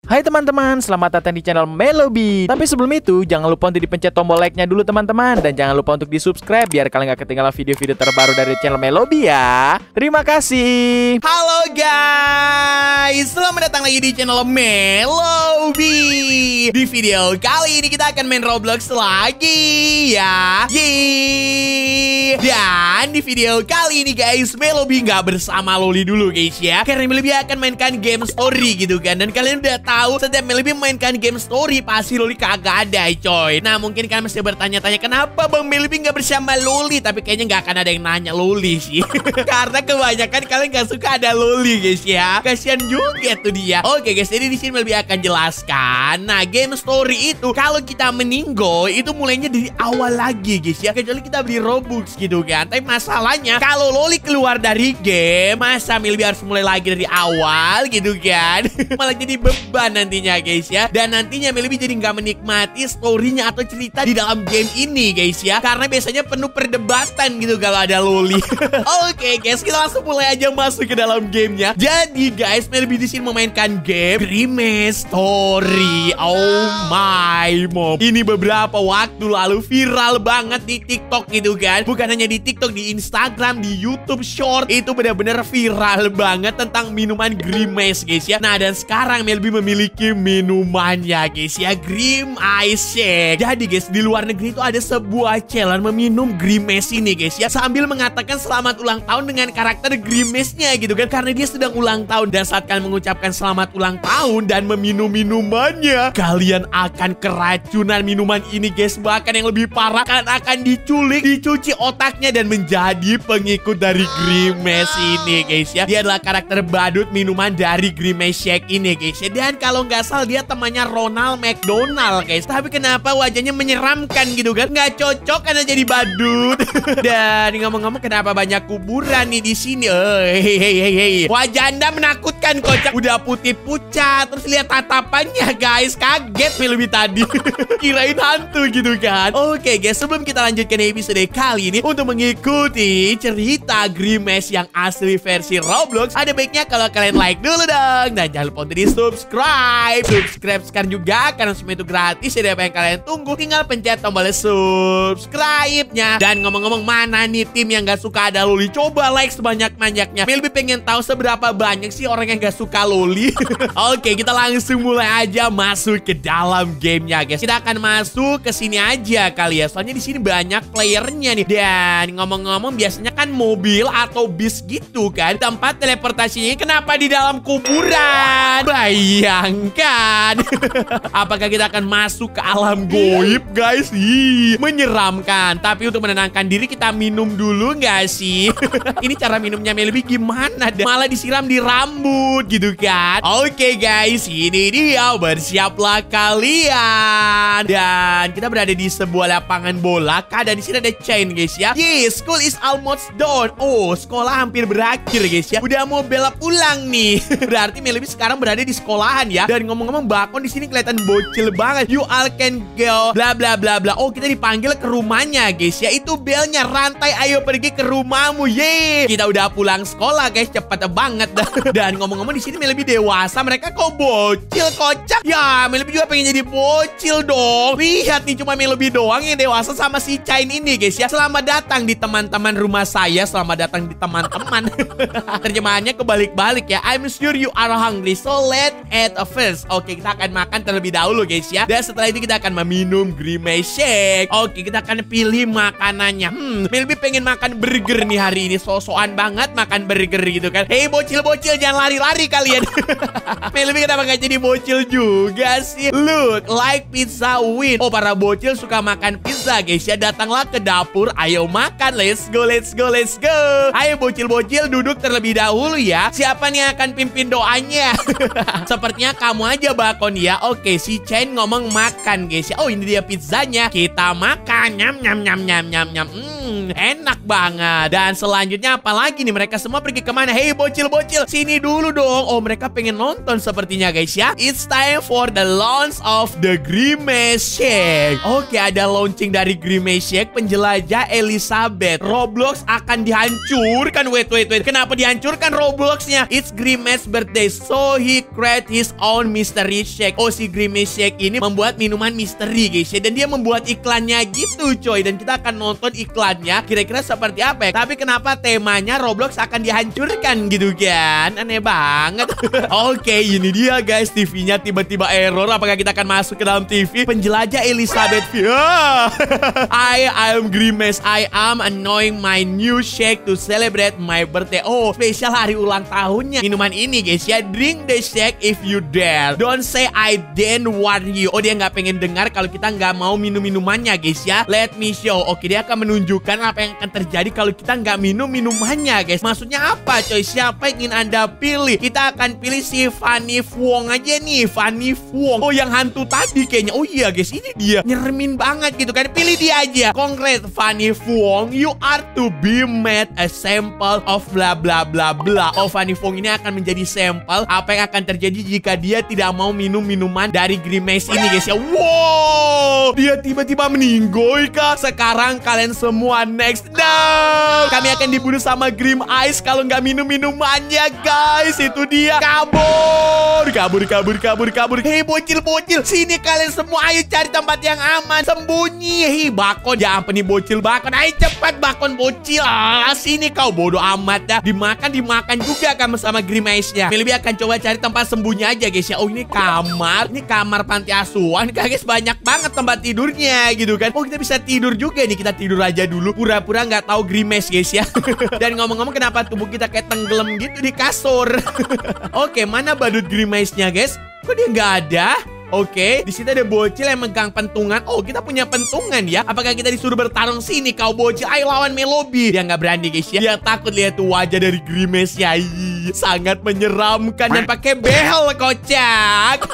Hai teman-teman, selamat datang di channel Melobi. Tapi sebelum itu, jangan lupa untuk dipencet tombol like-nya dulu teman-teman. Dan jangan lupa untuk di-subscribe biar kalian gak ketinggalan video-video terbaru dari channel Melobi ya. Terima kasih. Halo guys, selamat datang lagi di channel Melobi. Di video kali ini kita akan main Roblox lagi ya. Yeay. Dan di video kali ini guys, Melobi gak bersama Loli dulu guys ya. Karena Melobi akan mainkan game story gitu kan. Dan kalian udah tahu setiap Melobi mainkan game story pasti Loli kagak ada coy. Nah mungkin kalian mesti bertanya-tanya kenapa Bang Melobi gak bersama Loli. Tapi kayaknya gak akan ada yang nanya Loli sih. Karena kebanyakan kalian gak suka ada Loli guys ya. Kasian juga tuh dia. Oke guys, jadi di sini Melobi akan jelaskan. Nah game story itu kalau kita meninggal itu mulainya dari awal lagi guys ya. Kecuali kita beli Robux gitu kan. Tapi masalahnya kalau Loli keluar dari game, masa Melobi harus mulai lagi dari awal gitu kan. Malah jadi beban nantinya guys ya. Dan nantinya Melobi jadi nggak menikmati storynya atau cerita di dalam game ini guys ya. Karena biasanya penuh perdebatan gitu kalau ada Loli. Oke guys, kita langsung mulai aja masuk ke dalam gamenya. Jadi guys, Melobi di sini memainkan game Grimace Story. Oh my mom. Ini beberapa waktu lalu viral banget di TikTok gitu kan. Bukan hanya di TikTok, di Instagram, di YouTube Short. Itu benar-benar viral banget tentang minuman Grimace guys ya. Nah dan sekarang Melobi memiliki minumannya guys ya, Grim Ice Shake. Jadi guys, di luar negeri itu ada sebuah challenge meminum Grimace ini guys ya, sambil mengatakan selamat ulang tahun dengan karakter Grimace-nya gitu kan, karena dia sedang ulang tahun. Dan saat kalian mengucapkan selamat ulang tahun dan meminum minumannya, kalian akan keracunan minuman ini guys. Bahkan yang lebih parah, kalian akan diculik, dicuci otaknya dan menjadi pengikut dari Grimace ini guys ya. Dia adalah karakter badut minuman dari Grimace Shake ini guys ya. Dan kalau nggak salah dia temannya Ronald McDonald guys. Tapi kenapa wajahnya menyeramkan gitu kan? Nggak cocok karena jadi badut. Dan ngomong-ngomong, kenapa banyak kuburan nih di sini? Hei. Wajah Anda menakutkan kocak. Udah putih pucat. Terus lihat tatapannya guys. Kaget Melobi tadi. Kirain hantu gitu kan. Oke guys, sebelum kita lanjutkan episode kali ini, untuk mengikuti cerita Grimace yang asli versi Roblox, ada baiknya kalau kalian like dulu dong. Dan jangan lupa untuk subscribe sekarang juga, karena semua itu gratis. Jadi apa yang kalian tunggu, tinggal pencet tombol subscribe-nya. Dan ngomong-ngomong, mana nih tim yang gak suka ada Loli? Coba like sebanyak-banyaknya. Melobi pengen tahu seberapa banyak sih orang yang gak suka Loli. Oke, kita langsung mulai aja masuk ke dalam gamenya guys. Kita akan masuk ke sini aja kali ya, soalnya di sini banyak playernya nih. Dan ngomong-ngomong, biasanya kan mobil atau bis gitu kan tempat teleportasinya. Kenapa di dalam kuburan? Bayangkan. Apakah kita akan masuk ke alam goib guys? Menyeramkan. Tapi untuk menenangkan diri kita minum dulu gak sih? Ini cara minumnya Melobi gimana? Malah disiram di rambut gitu kan. Oke guys, ini dia. Bersiaplah kalian. Dan kita berada di sebuah lapangan bola. Dan di sini ada chain guys ya. Yes, school is almost done. Oh, sekolah hampir berakhir guys ya. Udah mau bela pulang nih. Berarti Melobi sekarang berada di sekolahan ya. Dan ngomong-ngomong, Bakon di sini kelihatan bocil banget. You all can go bla bla bla bla. Oh, kita dipanggil ke rumahnya guys ya. Itu belnya, rantai, ayo pergi ke rumahmu. Yeay, kita udah pulang sekolah guys, cepet banget. Dan ngomong-ngomong, di sini Melobi dewasa, mereka kok bocil, kocak. Ya, Melobi juga pengen jadi bocil dong. Lihat nih, cuma Melobi doang yang dewasa sama si Chain ini guys ya. Selamat datang di teman-teman rumah saya. Selamat datang di teman-teman. Terjemahannya kebalik-balik ya. I'm sure you are hungry, so let's eat first. Oke, kita akan makan terlebih dahulu guys ya. Dan setelah itu kita akan meminum Grimace Shake. Oke, kita akan pilih makanannya. Melobi pengen makan burger nih hari ini. So-soan banget makan burger gitu kan. Hei bocil-bocil, jangan lari-lari kalian. Melobi kenapa gak jadi bocil juga sih? Look like pizza win. Oh, para bocil suka makan pizza guys ya. Datanglah ke dapur, ayo makan. Let's go. Ayo bocil-bocil, duduk terlebih dahulu ya. Siapa nih yang akan pimpin doanya? Sepertinya kamu aja Bakon ya. Oke, si Chain ngomong makan guys ya. Oh, ini dia pizzanya. Kita makan. Nyam. Enak banget. Dan selanjutnya apa lagi nih? Mereka semua pergi kemana? Hey bocil-bocil, sini dulu dong. Oh, mereka pengen nonton sepertinya guys ya. It's time for the launch of the Grimace Shake. Oke, ada launching dari Grimace Shake. Penjelajah Elizabeth. Roblox akan dihancurkan. Wait. Kenapa dihancurkan Robloxnya? It's Grimace birthday, so he create his own mystery shake. Oh, si Grimace Shake ini membuat minuman misteri guys ya. Dan dia membuat iklannya gitu coy. Dan kita akan nonton iklannya kira-kira seperti apa ya. Tapi kenapa temanya Roblox akan dihancurkan gitu kan? Aneh banget. Oke, ini dia guys, TV-nya tiba-tiba error. Apakah kita akan masuk ke dalam TV? Penjelajah Elizabeth. I am Grimace. I am annoying my new shake to celebrate my birthday. Oh, spesial hari ulang tahunnya minuman ini guys ya. Drink the shake if you dare. Don't say I didn't warn you. Oh, dia nggak pengen dengar kalau kita nggak mau minum minumannya guys ya. Let me show. Oke, dia akan menunjukkan apa yang akan terjadi kalau kita nggak minum minumannya guys. Maksudnya apa coy? Siapa yang ingin Anda pilih? Kita akan pilih si Fanny Wong aja nih. Fanny Wong. Oh, yang hantu tadi kayaknya. Oh iya guys, ini dia. Nyeremin banget gitu kan. Pilih dia aja. Congrats Fanny Wong. You are to be made a sample of bla bla bla bla. Oh, Fanny Wong ini akan menjadi sampel apa yang akan terjadi jika dia tidak mau minum minuman dari Grimace ini guys ya. Wow, dia tiba-tiba meninggoy kah? Sekarang kalian semua next. No, kami akan dibunuh sama Grim Ice kalau nggak minum minumannya guys. Itu dia. Kabur. Hei bocil-bocil, sini kalian semua. Ayo cari tempat yang aman, sembunyi. Hei bakon, ya ampun nih bocil bakon. Ayo cepat bakon bocil. Sini kau, bodoh amat dah. Dimakan juga kamu sama Grimace-nya. Lebih akan coba cari tempat sembunyi aja guys ya. Oh, ini kamar panti asuhan guys. Banyak banget tempat tidurnya gitu kan. Oh, kita bisa tidur juga nih. Kita tidur aja dulu, pura-pura nggak tahu Grimace guys ya. Dan ngomong-ngomong, kenapa tubuh kita kayak tenggelam gitu di kasur? Oke, mana badut Grimace-nya guys? Kok dia nggak ada? Oke, di sini ada bocil yang megang pentungan. Oh, kita punya pentungan ya. Apakah kita disuruh bertarung? Sini kau bocil, ayo lawan Melobi. Dia nggak berani guys ya. Dia takut lihat tuh wajah dari Grimace ya. Sangat menyeramkan dan pakai behel kocak.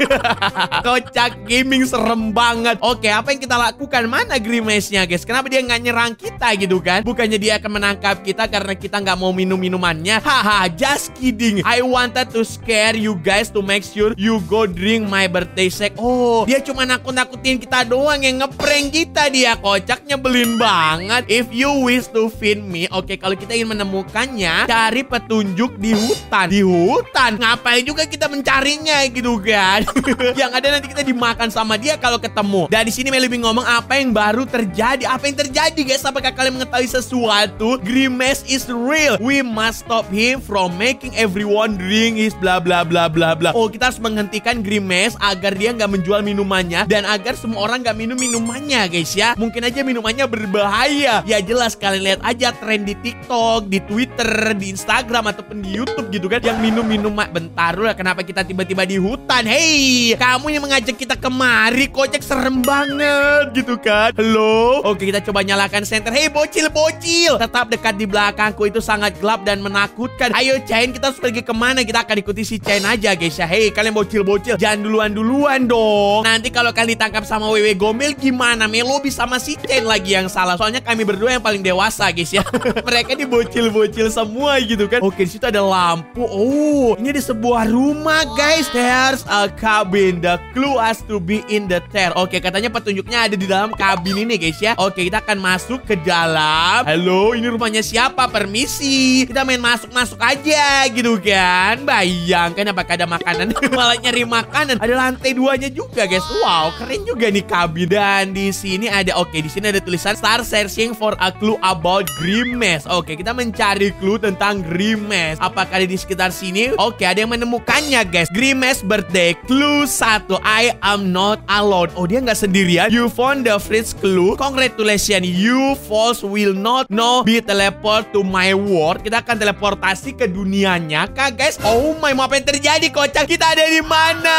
Kocak gaming, serem banget. Oke, apa yang kita lakukan? Mana Grimace-nya guys? Kenapa dia nggak nyerang kita gitu kan? Bukannya dia akan menangkap kita karena kita nggak mau minum minumannya? Haha, just kidding. I wanted to scare you guys to make sure you go drink my birthday shake. Oh, dia cuma nakut-nakutin kita doang, yang ngeprank kita dia. Kocak, nyebelin banget. If you wish to feed me. Oke, kalau kita ingin menemukannya, cari petunjuk di hutan. Di hutan? Ngapain juga kita mencarinya gitu kan? Yang ada nanti kita dimakan sama dia kalau ketemu. Dan di sini Melobi ngomong apa yang baru terjadi. Apa yang terjadi guys? Apakah kalian mengetahui sesuatu? Grimace is real. We must stop him from making everyone drink his bla bla bla bla bla. Oh, kita harus menghentikan Grimace agar dia nggak menjual minumannya dan agar semua orang nggak minum minumannya guys ya. Mungkin aja minumannya berbahaya. Ya jelas, kalian lihat aja tren di TikTok, di Twitter, di Instagram ataupun di YouTube gitu kan, yang minum bentar lah. Kenapa kita tiba-tiba di hutan? Hei, kamu yang mengajak kita kemari, kocak, serem banget gitu kan. Halo. Oke, kita coba nyalakan senter. Hei bocil-bocil, tetap dekat di belakangku, itu sangat gelap dan menakutkan. Ayo Chain, kita harus pergi kemana? Kita akan ikuti si Chain aja guys ya. Hei kalian bocil-bocil, jangan duluan dong. Nanti kalau kalian ditangkap sama Wewe Gombel gimana? Melobi sama si Chain lagi yang salah. Soalnya kami berdua yang paling dewasa guys ya. Mereka di bocil-bocil semua gitu kan. Oke, di situ ada lampu. Oh, ini ada sebuah rumah guys. There's a cabin. The clue has to be in the chair. Oke, katanya petunjuknya ada di dalam kabin ini guys ya. Oke, kita akan masuk ke dalam. Halo, ini rumahnya siapa? Permisi. Kita main masuk-masuk aja gitu kan. Bayangkan apakah ada makanan. Malah nyari makanan. Ada lantai 2-nya juga guys. Wow, keren juga nih kabin. Dan di sini ada, oke, di sini ada tulisan start searching for a clue about Grimace. Oke, kita mencari clue tentang Grimace. Apakah ada di sekitar sini? Oke, ada yang menemukannya guys. Grimace birthday. Clue 1. I am not alone. Oh, dia nggak sendirian. You found the first clue. Congratulations. You false will not be teleport to my world. Kita akan teleportasi ke dunianya kah guys? Oh my, apa yang terjadi kocak? Kita ada di mana? Kita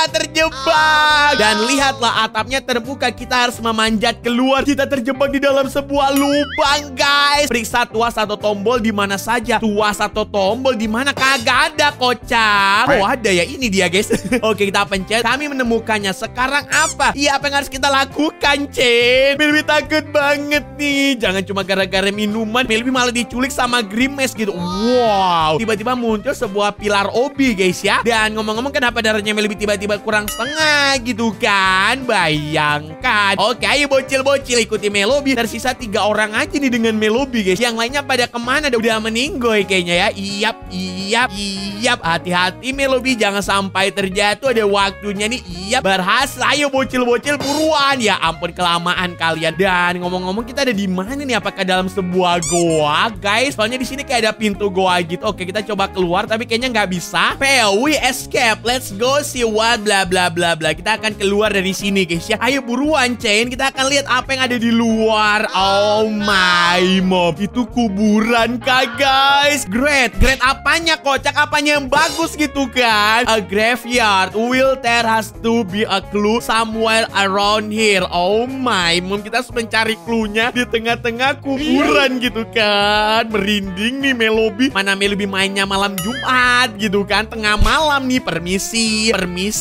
kita terjebak. Dan lihatlah atapnya terbuka. Kita harus memanjat keluar. Kita terjebak di dalam sebuah lubang, guys. Periksa tuas atau tombol di mana saja. Tuas atau tombol di mana? Kagak ada, kocak. Oh, ada ya. Ini dia, guys. Oke, kita pencet. Kami menemukannya. Sekarang apa? Iya, apa yang harus kita lakukan, Chen? Melby takut banget nih. Jangan cuma gara-gara minuman. Melby malah diculik sama Grimace gitu. Wow. Tiba-tiba muncul sebuah pilar obi, guys ya. Dan ngomong-ngomong, kenapa darahnya Melby tiba-tiba kurang setengah gitu kan? Bayangkan. Oke, ayo bocil-bocil ikuti Melby. Tersisa 3 orang aja nih dengan Melby, guys. Yang lainnya pada kemana? Udah meninggoy kayaknya ya. Iyap. Hati-hati Melby, jangan sampai terjatuh. Ada waktunya nih. Iyap, berhasil. Ayo bocil-bocil buruan. Ya ampun, kelamaan kalian. Dan ngomong-ngomong, kita ada di mana nih? Apakah dalam sebuah goa, guys? Soalnya di sini kayak ada pintu goa gitu. Oke, kita coba keluar, tapi kayaknya nggak bisa. Fail, we escape. Let's go see what bla bla bla bla. Kita akan keluar dari sini, guys ya. Ayo buruan, Chain. Kita akan lihat apa yang ada di luar. Oh my mom, itu kuburan kah, guys? Great apanya, kocak? Apanya yang bagus gitu kan? A graveyard. Will there has to be a clue somewhere around here. Oh my mom, kita harus mencari clue-nya di tengah-tengah kuburan gitu kan. Merinding nih Melby. Mana Melby mainnya malam Jumat gitu kan, tengah malam nih. Permisi.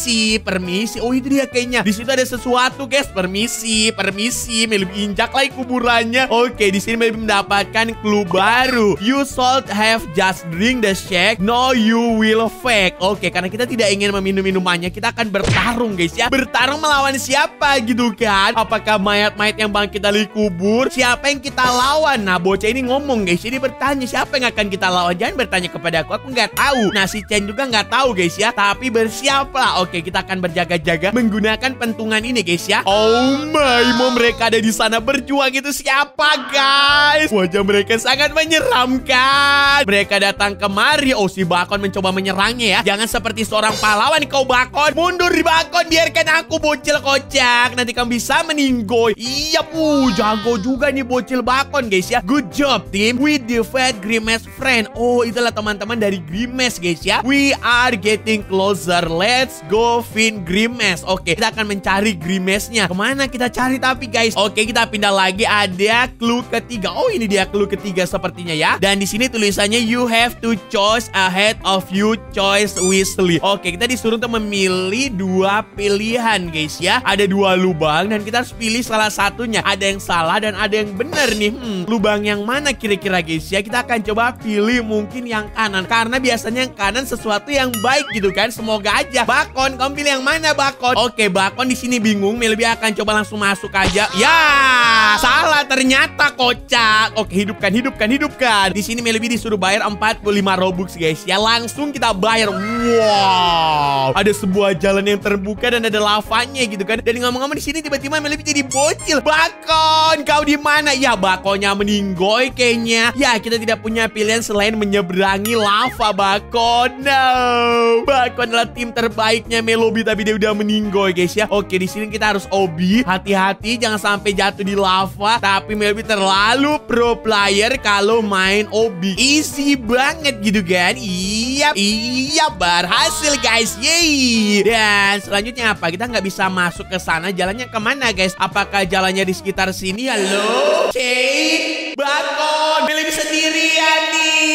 Oh, itu dia kayaknya. Di situ ada sesuatu, guys. Permisi. Melby injak lagi kuburannya. Oke, di sini Melby mendapatkan clue baru. You should have just drink the shake. No, you will fake. Oke, karena kita tidak ingin meminum minumannya, kita akan bertarung, guys ya. Bertarung melawan siapa gitu kan? Apakah mayat-mayat yang bangkit dari kubur? Siapa yang kita lawan? Nah, bocah ini ngomong, guys. Jadi bertanya siapa yang akan kita lawan. Jangan bertanya kepada aku nggak tahu. Nah, si Chen juga nggak tahu, guys ya. Tapi bersiaplah. Oke, kita akan berjaga-jaga menggunakan pentungan ini, guys ya. Oh my mom, mereka ada di sana berjuang. Itu siapa, guys? Wajah mereka sangat menyeramkan. Mereka datang kemari. Oh, si Bakon mencoba menyerangnya ya. Jangan seperti seorang pahlawan kau, Bakon. Mundur, Bakon. Biarkan aku, bocil kocak. Nanti kamu bisa meninggoy. Iya, jago juga nih bocil Bakon, guys ya. Good job, team. We defeat Grimace friend. Oh, itulah teman-teman dari Grimace, guys ya. We are getting closer. Let's go find Grimace. Oke, kita akan mencari Grimace-nya. Kemana kita cari tapi, guys? Oke, kita pindah lagi. Ada clue ketiga. Oh, ini dia clue ketiga sepertinya ya. Dan di sini tulisannya you have to choose ahead of you choice wisely. Oke, kita disuruh untuk memilih 2 pilihan, guys ya. Ada 2 lubang dan kita harus pilih salah satunya. Ada yang salah dan ada yang benar nih. Lubang yang mana kira-kira, guys ya? Kita akan coba pilih mungkin yang kanan, karena biasanya yang kanan sesuatu yang baik gitu kan. Semoga aja. Bakon, kamu pilih yang mana, Bakon? Oke, Bakon di sini bingung. Melby akan coba langsung masuk aja. Ya, salah ternyata, kocak. Oke, hidupkan. Di sini Melby disuruh bayar 45 Robux, guys ya. Langsung kita bayar. Wow, ada sebuah jalan yang terbuka dan ada lavanya gitu kan. Dan ngomong-ngomong di sini tiba-tiba Melby jadi bocil. Bakon, kau di mana? Ya, Bakonnya meninggoy kayaknya. Ya, kita tidak punya pilihan selain menyeberangi lava, Bakon. No, Bakon adalah tim terbaiknya Melby, tapi dia udah meninggoy, guys ya. Oke, di sini kita harus obi. Hati-hati jangan sampai jatuh di lava. Tapi Melby terlalu pro player kalau main obi. Easy banget gitu kan. Iya, berhasil, guys. Yeay. Dan selanjutnya apa? Kita nggak bisa masuk ke sana. Jalannya kemana, guys? Apakah jalannya di sekitar sini? Halo? Cek. Bakon, Melby sendirian nih.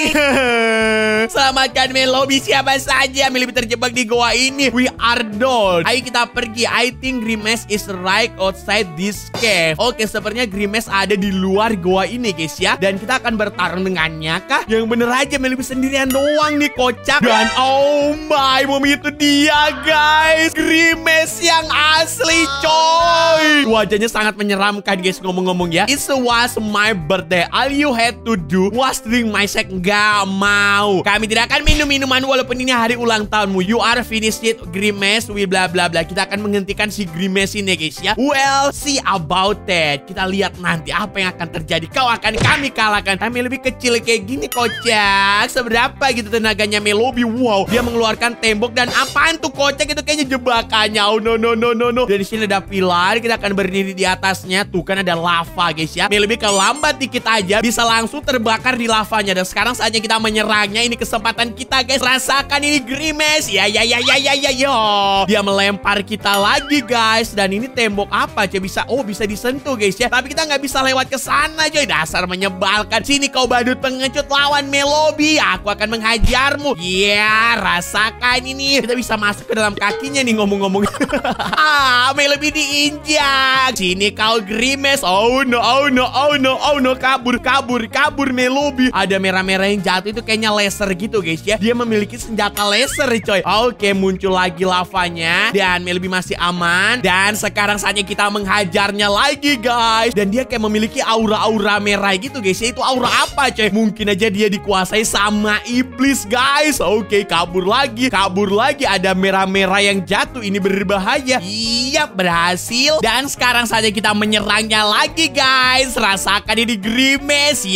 Selamatkan Melby, siapa saja. Melby terjebak di goa ini. We are done. Ayo kita pergi. I think Grimace is right outside this cave. Oke, sepertinya Grimace ada di luar goa ini, guys ya. Dan kita akan bertarung dengannya kah? Yang bener aja Melby sendirian doang nih, kocak. Dan oh my mom, itu dia, guys. Grimace yang asli, coy. Wajahnya sangat menyeramkan, guys. Ngomong-ngomong ya, it was my birthday. All you had to do was drink my shake. Gak mau. Kami tidak akan minum minuman walaupun ini hari ulang tahunmu. You are finished it, Grimace. We bla bla bla. Kita akan menghentikan si Grimace ini, guys ya. Well, see about that. Kita lihat nanti apa yang akan terjadi. Kau akan kami kalahkan. Kami lebih kecil kayak gini, kocak. Seberapa gitu tenaganya Melby. Wow, dia mengeluarkan tembok. Dan apaan tuh, kocak? Itu kayaknya jebakannya. Oh no. Dan di sini ada pilar. Kita akan berdiri di atasnya. Tuh kan ada lava guys ya. Melody kalau lambat dikit aja bisa langsung terbakar di lavanya. Dan sekarang saatnya kita menyerangnya. Ini kesempatan kita guys. Rasakan ini Grimace. Ya. Dia melempar kita lagi guys. Dan ini tembok apa coy? Bisa disentuh guys ya. Tapi kita nggak bisa lewat ke sana coy. Dasar menyebalkan. Sini kau badut pengecut lawan Melody. Aku akan menghajarmu. Ya, rasakan ini. Kita bisa masuk ke dalam kakinya nih ngomong-ngomong. Melody diinjak. Sini kau Grimace. Oh no. Kabur Melody. Ada merah-merah yang jatuh itu kayaknya laser gitu guys ya. Dia memiliki senjata laser coy. Oke, muncul lagi lavanya. Dan Melody masih aman. Dan sekarang saatnya kita menghajarnya lagi guys. Dan dia kayak memiliki aura-aura merah gitu guys ya. Itu aura apa coy? Mungkin aja dia dikuasai sama iblis guys. Oke, kabur lagi. Ada merah-merah yang jatuh. Ini berbahaya. Iya, berhasil. Dan sekarang saja kita menyerangnya lagi guys. Rasakan ini Grimace.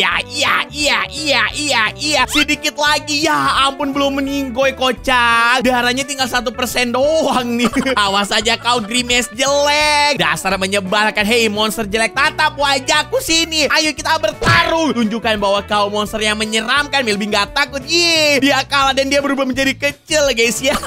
Iya. Sedikit lagi. Ya ampun, belum meninggoy kocak. Darahnya tinggal 1% doang nih. Awas aja kau Grimace jelek. Dasar menyebalkan. Hei monster jelek, tatap wajahku sini. Ayo kita bertarung. Tunjukkan bahwa kau monster yang menyeramkan. Melody nggak takut. Dia kalah dan dia berubah menjadi kecil guys ya.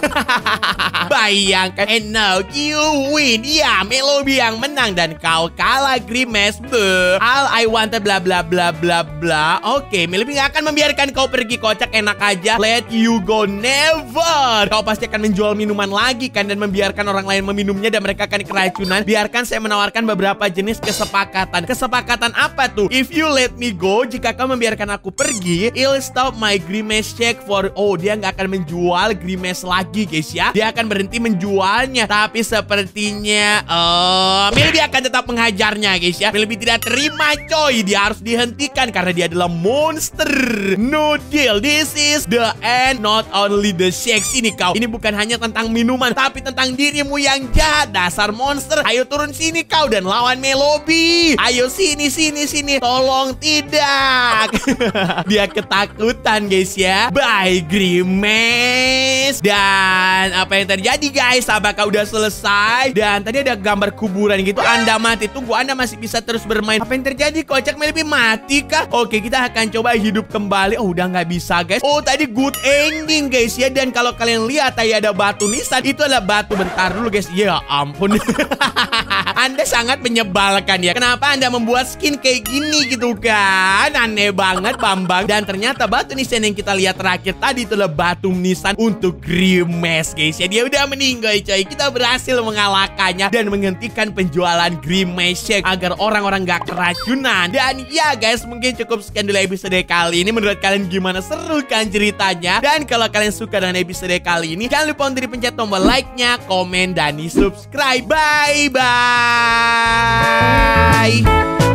Bayangkan. And now you win. Ya, Melody yang menang dan kau kalah Grimace. All I wanted bla bla bla bla bla. Oke, Melody nggak akan membiarkan kau pergi kocak. Enak aja. Let you go, never. Kau pasti akan menjual minuman lagi kan dan membiarkan orang lain meminumnya dan mereka akan keracunan. Biarkan saya menawarkan beberapa jenis kesepakatan. Kesepakatan apa tuh? If you let me go, jika kau membiarkan aku pergi, I'll stop my Grimace check for... Oh, dia nggak akan menjual Grimace lagi guys ya. Dia akan berhenti menjualnya. Tapi sepertinya Melody akan tetap menghajarnya guys ya. Melody tidak terima coy. Dia harus dihentikan karena dia adalah monster. No deal. This is the end. Not only the sex. Ini kau. Ini bukan hanya tentang minuman, tapi tentang dirimu yang jahat. Dasar monster. Ayo turun sini kau dan lawan Melody. Ayo sini. Tolong tidak. Dia ketakutan guys ya. Bye Grimace. Dan apa yang terjadi guys? Apakah udah selesai? Dan tadi ada gambar kuburan gitu. Anda mati. Tunggu, Anda masih bisa terus bermain. Apa yang terjadi? Kocak Melody mati kah? Oke, kita akan coba hidup kembali. Oh, udah nggak bisa guys. Oh, tadi good ending guys ya. Dan kalau kalian lihat tadi ada batu nisan. Itu adalah batu. Bentar dulu guys. Ya ampun. Anda sangat menyebalkan ya. Kenapa Anda membuat skin kayak gini gitu kan? Aneh banget Bambang. Dan ternyata batu nisan yang kita lihat terakhir tadi itulah batu nisan untuk Grimace guys ya. Dia udah meninggal coy. Kita berhasil mengalahkannya dan menghentikan penjualan Grimace Shake agar orang-orang gak keracunan. Dan ya guys, mungkin cukup sekian dulu episode kali ini. Menurut kalian gimana? Seru kan ceritanya? Dan kalau kalian suka dengan episode kali ini, jangan lupa untuk dipencet tombol like-nya, komen, dan di subscribe. Bye bye.